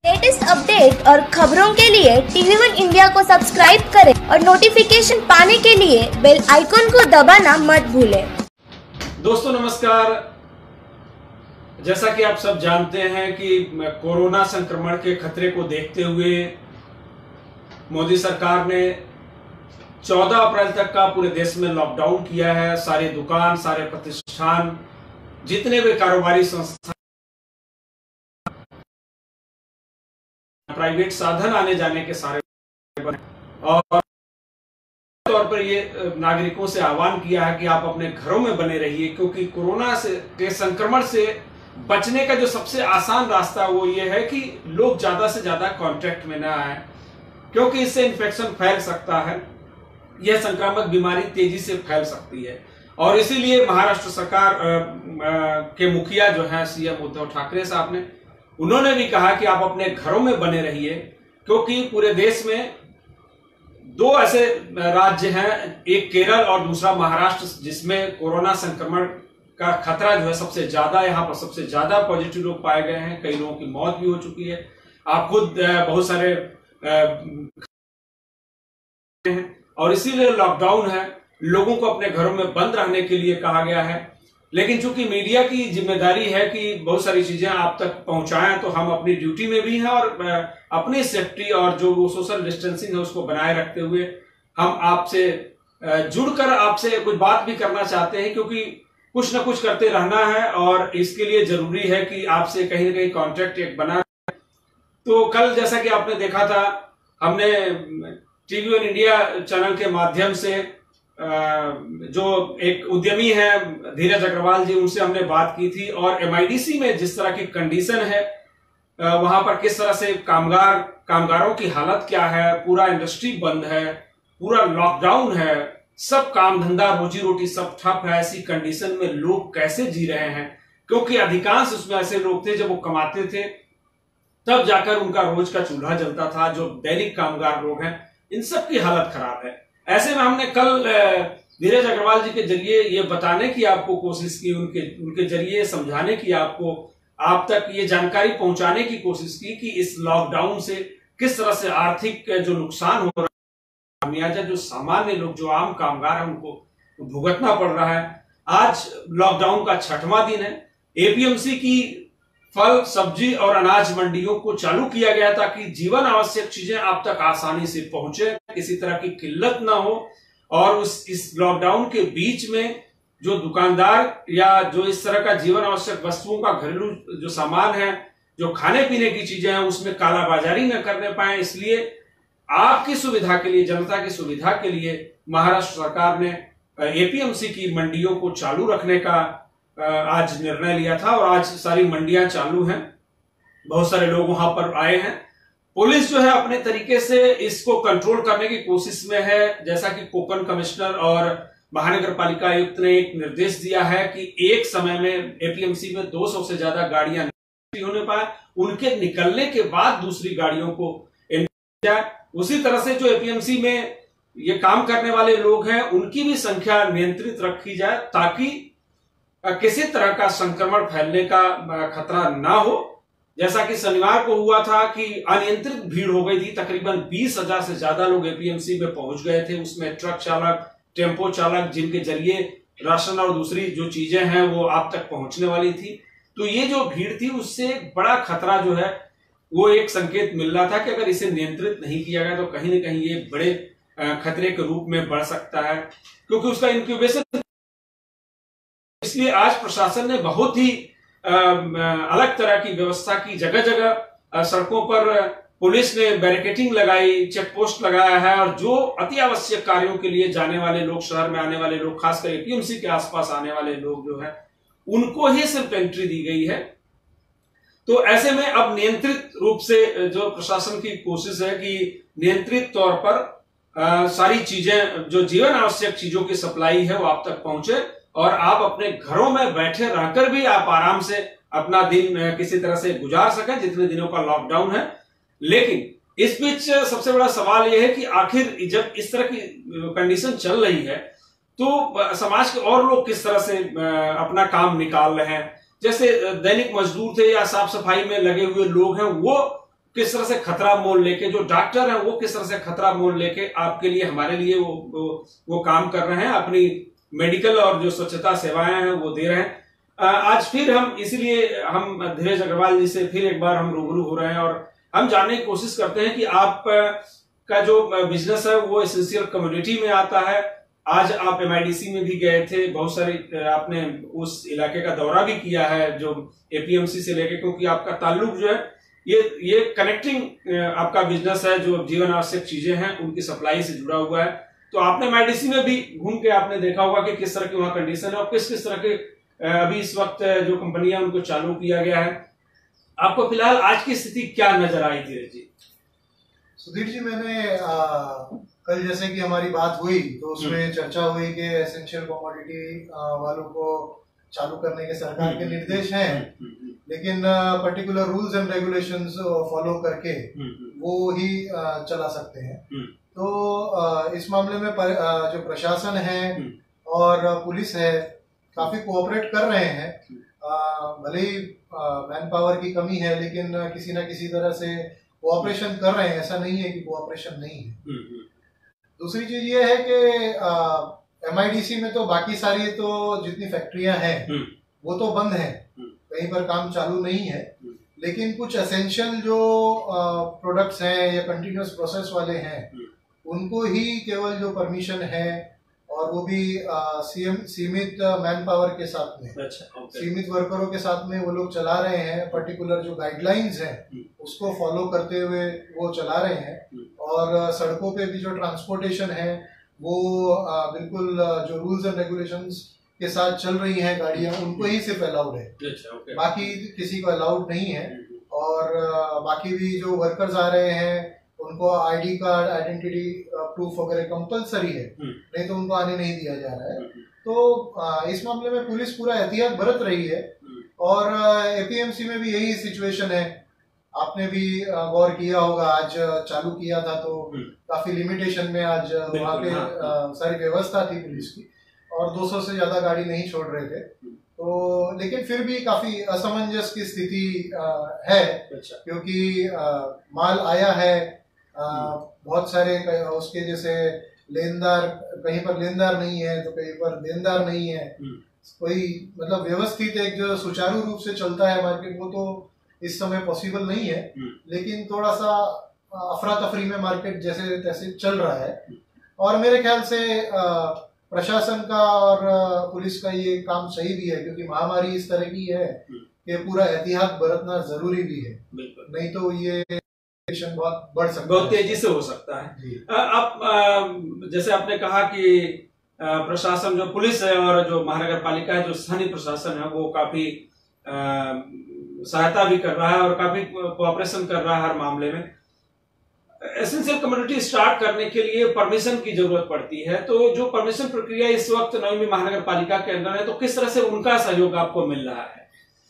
Latest update और खबरों के लिए TV1 इंडिया को सब्सक्राइब करें और नोटिफिकेशन पाने के लिए बेल आइकॉन को दबाना मत भूलें। दोस्तों नमस्कार। जैसा कि आप सब जानते हैं कि कोरोना संक्रमण के खतरे को देखते हुए मोदी सरकार ने 14 अप्रैल तक का पूरे देश में लॉकडाउन किया है। सारे दुकान, सारे प्रतिष्ठान, जितने भी कारोबारी संस्थान, प्राइवेट साधन आने जाने के सारे बने और तौर पर ये नागरिकों से आह्वान किया है कि आप अपने घरों में बने रहिए, क्योंकि कोरोना के संक्रमण से बचने का जो सबसे आसान रास्ता वो ये है कि लोग ज्यादा से ज्यादा कांटेक्ट में ना आए, क्योंकि इससे इन्फेक्शन फैल सकता है। यह संक्रामक बीमारी तेजी से फैल सकती है और इसीलिए महाराष्ट्र सरकार के मुखिया जो है सीएम उद्धव ठाकरे साहब ने, उन्होंने भी कहा कि आप अपने घरों में बने रहिए, क्योंकि पूरे देश में दो ऐसे राज्य हैं, एक केरल और दूसरा महाराष्ट्र, जिसमें कोरोना संक्रमण का खतरा जो है सबसे ज्यादा, यहाँ पर सबसे ज्यादा पॉजिटिव लोग पाए गए हैं। कई लोगों की मौत भी हो चुकी है। आप खुद बहुत सारे और इसीलिए लॉकडाउन है, लोगों को अपने घरों में बंद रहने के लिए कहा गया है। लेकिन चूंकि मीडिया की जिम्मेदारी है कि बहुत सारी चीजें आप तक पहुंचाएं, तो हम अपनी ड्यूटी में भी हैं और अपनी सेफ्टी और जो वो सोशल डिस्टेंसिंग है उसको बनाए रखते हुए हम आपसे जुड़कर आपसे कुछ बात भी करना चाहते हैं, क्योंकि कुछ ना कुछ करते रहना है और इसके लिए जरूरी है कि आपसे कहीं ना कहीं कॉन्टेक्ट एक बना रहे। तो कल जैसा कि आपने देखा था, हमने TV1 इंडिया चैनल के माध्यम से जो एक उद्यमी है धीरज अग्रवाल जी, उनसे हमने बात की थी और MIDC में जिस तरह की कंडीशन है, वहां पर किस तरह से कामगारों की हालत क्या है, पूरा इंडस्ट्री बंद है, पूरा लॉकडाउन है, सब काम धंधा रोजी रोटी सब ठप है। ऐसी कंडीशन में लोग कैसे जी रहे हैं, क्योंकि अधिकांश उसमें ऐसे लोग थे जब वो कमाते थे तब जाकर उनका रोज का चूल्हा जलता था। जो दैनिक कामगार लोग हैं, इन सब की हालत खराब है। ऐसे में हमने कल धीरज अग्रवाल जी के जरिए ये बताने की आपको कोशिश की, उनके जरिए समझाने की, आप तक ये जानकारी पहुंचाने की कोशिश की कि इस लॉकडाउन से किस तरह से आर्थिक जो नुकसान हो रहा है, खामियाजा जो सामान्य लोग, जो आम कामगार हैं, उनको भुगतना पड़ रहा है। आज लॉकडाउन का 6वां दिन है। APMC की फल, सब्जी और अनाज मंडियों को चालू किया गया ताकि जीवन आवश्यक चीजें आप तक आसानी से पहुंचे, किसी तरह की किल्लत ना हो। और इस लॉकडाउन के बीच में जो दुकानदार या जो इस तरह का जीवन आवश्यक वस्तुओं का घरेलू जो सामान है, जो खाने पीने की चीजें हैं, उसमें कालाबाजारी न करने पाए, इसलिए आपकी सुविधा के लिए, जनता की सुविधा के लिए महाराष्ट्र सरकार ने APMC की मंडियों को चालू रखने का आज निर्णय लिया था और आज सारी मंडियां चालू हैं। बहुत सारे लोग वहां पर आए हैं। पुलिस जो है अपने तरीके से इसको कंट्रोल करने की कोशिश में है। जैसा कि कोकण कमिश्नर और महानगर पालिका आयुक्त ने एक निर्देश दिया है कि एक समय में APMC में 200 से ज्यादा गाड़ियां नहीं होने पाए, उनके निकलने के बाद दूसरी गाड़ियों को जाए। उसी तरह से जो APMC में ये काम करने वाले लोग हैं, उनकी भी संख्या नियंत्रित रखी जाए, ताकि किसी तरह का संक्रमण फैलने का खतरा ना हो। जैसा कि शनिवार को हुआ था कि अनियंत्रित भीड़ हो गई थी, तकरीबन 20,000 से ज्यादा लोग APMC में पहुंच गए थे। उसमें ट्रक चालक, टेम्पो चालक, जिनके जरिए राशन और दूसरी जो चीजें हैं वो आप तक पहुंचने वाली थी। तो ये जो भीड़ थी, उससे बड़ा खतरा जो है वो एक संकेत मिल रहा था कि अगर इसे नियंत्रित नहीं किया गया तो कहीं ना कहीं ये बड़े खतरे के रूप में बढ़ सकता है, क्योंकि उसका इंक्यूबेशन। इसलिए आज प्रशासन ने बहुत ही अलग तरह की व्यवस्था की। जगह जगह सड़कों पर पुलिस ने बैरिकेडिंग लगाई, चेक पोस्ट लगाया है और जो अति आवश्यक कार्यों के लिए जाने वाले लोग, शहर में आने वाले लोग, खासकर APMC के आसपास आने वाले लोग जो है, उनको ही सिर्फ एंट्री दी गई है। तो ऐसे में अब नियंत्रित रूप से जो प्रशासन की कोशिश है कि नियंत्रित तौर पर सारी चीजें, जो जीवन आवश्यक चीजों की सप्लाई है, वो आप तक पहुंचे और आप अपने घरों में बैठे रहकर भी आप आराम से अपना दिन किसी तरह से गुजार सकें, जितने दिनों का लॉकडाउन है। लेकिन इस बीच सबसे बड़ा सवाल यह है कि आखिर जब इस तरह की कंडीशन चल रही है, तो समाज के और लोग किस तरह से अपना काम निकाल रहे हैं। जैसे दैनिक मजदूर थे या साफ सफाई में लगे हुए लोग हैं, वो किस तरह से खतरा मोल लेके, जो डॉक्टर हैं वो किस तरह से खतरा मोल लेके आपके लिए, हमारे लिए वो काम कर रहे हैं, अपनी मेडिकल और जो स्वच्छता सेवाएं हैं वो दे रहे हैं। आज फिर हम इसीलिए हम धीरज अग्रवाल जी से फिर एक बार हम रूबरू हो रहे हैं और हम जानने की कोशिश करते हैं कि आप का जो बिजनेस है वो एसेंशियल कम्युनिटी में आता है। आज आप MIDC में भी गए थे, बहुत सारी आपने उस इलाके का दौरा भी किया है जो APMC से लेके, क्योंकि आपका ताल्लुक जो है ये कनेक्टिंग आपका बिजनेस है, जो जीवन आवश्यक चीजें हैं उनकी सप्लाई से जुड़ा हुआ है। तो आपने MIDC में भी घूम के आपने देखा होगा कि किस तरह की वहां कंडीशन है और किस किस तरह के अभी इस वक्त जो कंपनियां उनको चालू किया गया है। आपको फिलहाल आज की स्थिति क्या नजर आई धीरज जी? सुधीर जी, मैंने कल जैसे कि हमारी बात हुई तो उसमें चर्चा हुई कि एसेंशियल कमोडिटी वालों को चालू करने के सरकार के निर्देश हैं, लेकिन particular rules and regulations follow करके वो ही चला सकते हैं। तो इस मामले में जो प्रशासन है और पुलिस है काफी कोऑपरेट कर रहे हैं। भले ही मैन पावर की कमी है, लेकिन किसी न किसी तरह से कोऑपरेशन कर रहे हैं, ऐसा नहीं है कि कोऑपरेशन नहीं है। दूसरी चीज ये है कि MIDC में तो बाकी सारी तो जितनी फैक्ट्रियां हैं वो तो बंद हैं, कहीं पर काम चालू नहीं है, लेकिन कुछ एसेंशियल जो प्रोडक्ट्स हैं या कंटिन्यूअस प्रोसेस वाले हैं उनको ही केवल जो परमिशन है, और वो भी सीमित मैन पावर के साथ में, सीमित वर्करों के साथ में वो लोग चला रहे हैं। पर्टिकुलर जो गाइडलाइंस हैं उसको फॉलो करते हुए वो चला रहे हैं, और सड़कों पे भी जो ट्रांसपोर्टेशन है वो बिल्कुल जो रूल्स एंड रेगुलेशंस के साथ चल रही हैं गाड़ियां, उनको ही सिर्फ अलाउड है, बाकी किसी को अलाउड नहीं है। और बाकी भी जो वर्कर्स आ रहे हैं उनको ID कार्ड, आइडेंटिटी प्रूफ वगैरह कंपलसरी है, नहीं तो उनको आने नहीं दिया जा रहा है। तो इस मामले में पुलिस पूरा एहतियात बरत रही है, और APMC में भी यही सिचुएशन है। आपने भी गौर किया होगा, आज चालू किया था तो काफी लिमिटेशन में आज वहाँ पे सारी व्यवस्था थी पुलिस की, और 200 से ज्यादा गाड़ी नहीं छोड़ रहे थे। तो लेकिन फिर भी काफी असमंजस की स्थिति है, क्योंकि माल आया है, बहुत सारे उसके जैसे लेनदार, कहीं पर लेनदार नहीं है तो कहीं पर देनदार नहीं है, कोई मतलब व्यवस्थित एक जो सुचारू रूप से चलता है मार्केट, वो तो इस समय पॉसिबल नहीं है। लेकिन थोड़ा सा अफरा तफरी में मार्केट जैसे तैसे चल रहा है, और मेरे ख्याल से प्रशासन का और पुलिस का ये काम सही भी है, क्योंकि महामारी इस तरह की है कि पूरा एहतियात बरतना जरूरी भी है, नहीं तो ये बहुत बढ़ सकता है, बहुत तेजी से हो सकता है। आप जैसे आपने कहा कि प्रशासन, जो पुलिस है और जो महानगर पालिका है, जो स्थानीय प्रशासन है, वो काफी सहायता भी कर रहा है और काफी कोऑपरेशन कर रहा है हर मामले में। एसेंशियल कम्युनिटी स्टार्ट करने के लिए परमिशन की जरूरत पड़ती है, तो जो परमिशन प्रक्रिया इस वक्त नवी महानगर पालिका के अंदर है, तो किस तरह से उनका सहयोग आपको मिल रहा है?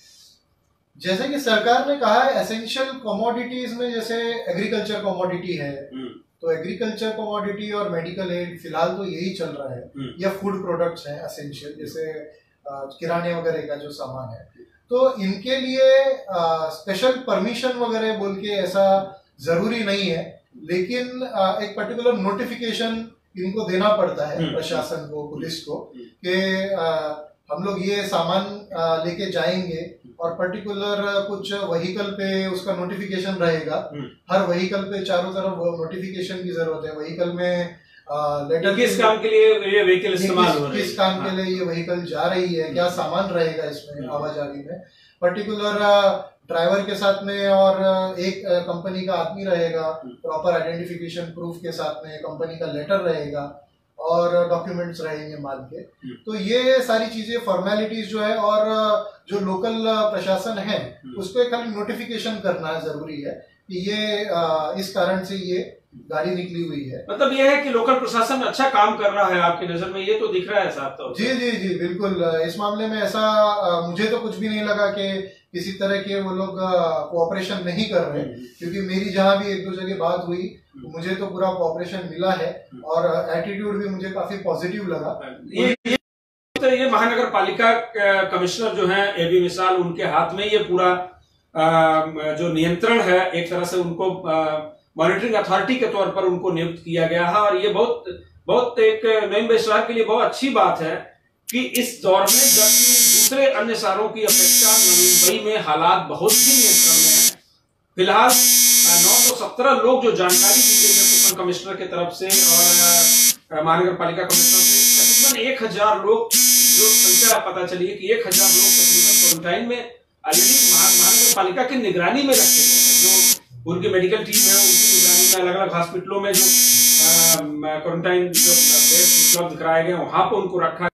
जैसे कि सरकार ने कहा है, एसेंशियल कमोडिटीज में जैसे एग्रीकल्चर कमोडिटी है, तो एग्रीकल्चर कमोडिटी और मेडिकल एड फिलहाल तो यही चल रहा है, या फूड प्रोडक्ट्स हैं एसेंशियल, जैसे किराने वगैरह का जो सामान है, तो इनके लिए स्पेशल परमिशन वगैरह बोल के ऐसा जरूरी नहीं है, लेकिन एक पर्टिकुलर नोटिफिकेशन इनको देना पड़ता है प्रशासन को, पुलिस को, कि हम लोग ये सामान लेके जाएंगे, और पर्टिकुलर कुछ व्हीकल पे उसका नोटिफिकेशन रहेगा। हर व्हीकल पे चारों तरफ नोटिफिकेशन की जरूरत है। व्हीकल में लेटर किस काम के लिए ये व्हीकल इस्तेमाल हो रहा है, किस काम के लिए ये व्हीकल जा रही है, क्या सामान रहेगा इसमें आवाजाही में, पर्टिकुलर ड्राइवर के साथ में और एक कंपनी का आदमी रहेगा, प्रॉपर आइडेंटिफिकेशन प्रूफ के साथ में कंपनी का लेटर रहेगा, और डॉक्यूमेंट्स रहेंगे माल के। तो ये सारी चीजें फॉर्मेलिटीज जो है, और जो लोकल प्रशासन है उसको खाली नोटिफिकेशन करना जरूरी है कि ये इस कारण से ये गाड़ी निकली हुई है। मतलब ये है कि लोकल प्रशासन अच्छा काम कर रहा है आपकी नजर में, ये तो दिख रहा है साफ तौर पर। जी बिल्कुल, इस मामले में ऐसा मुझे तो कुछ भी नहीं लगा कि किसी तरह के वो लोग कोऑपरेशन नहीं कर रहे, क्योंकि मेरी जहां भी एक दो जगह बात हुई मुझे तो पूरा कोऑपरेशन मिला है, और एटीट्यूड भी मुझे काफी पॉजिटिव लगा। ये महानगर पालिका कमिश्नर जो हैं AB मिसाल, उनके हाथ में ये पूरा जो नियंत्रण है, एक तरह से उनको मॉनिटरिंग अथॉरिटी के तौर पर उनको नियुक्त किया गया है। और ये बहुत एक नई मुंबई शहर के लिए बहुत अच्छी बात है कि इस दौर में जबकि दूसरे अन्य शहरों की अपेक्षा नवी मुंबई में हालात बहुत ही नियंत्रण में है। फिलहाल 917 लोग जो जानकारी दी गई है पुलिस कमिश्नर की तरफ से और महानगर पालिका कमिश्नर से, तकरीबन 1000 लोग, जो संख्या पता चली है कि 1000 लोग तकरीबन क्वारंटाइन में ऑलरेडी महानगर पालिका की निगरानी में रखे गए हैं। जो उनकी मेडिकल टीम है उनकी निगरानी में अलग अलग हॉस्पिटलों में जो क्वारंटाइन जो बेड उपलब्ध कराए गए वहां पर उनको रखा